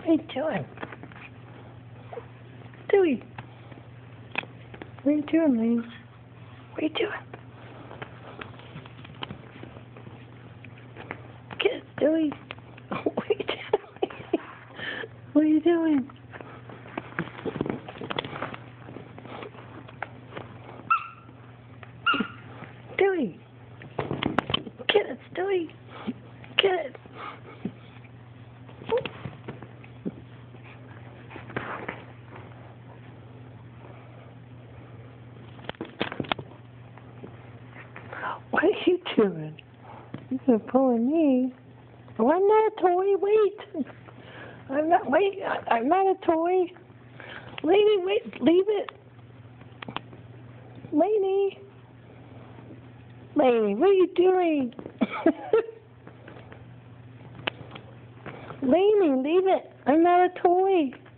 are you doing? Stewie. What are you doing, Lainey? What are you doing? Get it, Stewie. What are you doing? What are you doing? Stewie. Get it, Stewie. Get it. What are you doing? You're pulling me. Oh, I'm not a toy. Wait. I'm not a toy. Lainey, wait. Leave it. Lainey. Lainey, what are you doing? Lainey, leave it. I'm not a toy.